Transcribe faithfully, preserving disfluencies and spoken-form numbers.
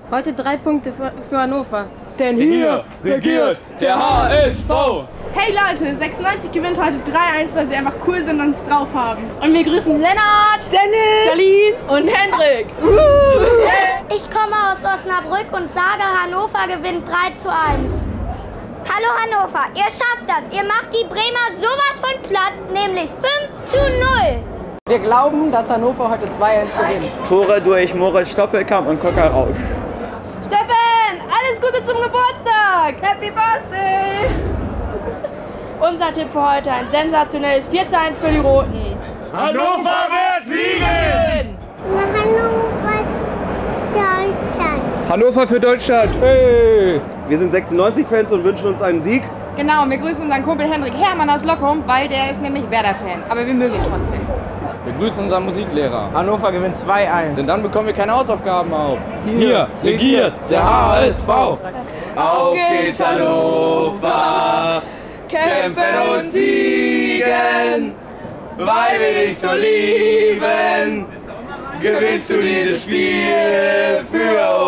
Heute drei Punkte für, für Hannover. Denn hier regiert der H S V. Hey Leute, sechsundneunzig gewinnt heute drei eins, weil sie einfach cool sind und es drauf haben. Und wir grüßen Lennart, Dennis, Darlene und Hendrik. Ich komme aus Osnabrück und sage, Hannover gewinnt drei zu eins. Hallo Hannover, ihr schafft das. Ihr macht die Bremer sowas von platt, nämlich fünf zu null. Wir glauben, dass Hannover heute zwei eins gewinnt. Tore durch Moritz Stoppelkamp und Cocker Rausch. Steffen, alles Gute zum Geburtstag. Happy Birthday. Unser Tipp für heute, ein sensationelles vier zu eins für die Roten. Hannover wird siegen! Hannover Deutschland. Hannover für Deutschland. Hey! Wir sind sechsundneunzig-Fans und wünschen uns einen Sieg. Genau, und wir grüßen unseren Kumpel Hendrik Hermann aus Lockum, weil der ist nämlich Werder-Fan. Aber wir mögen ihn trotzdem. Wir grüßen unseren Musiklehrer. Hannover gewinnt zwei eins. Denn dann bekommen wir keine Hausaufgaben auf. Hier regiert der H S V. Auf geht's Hannover! Kämpfen und siegen, weil wir dich so lieben, gewinnst du dieses Spiel für uns.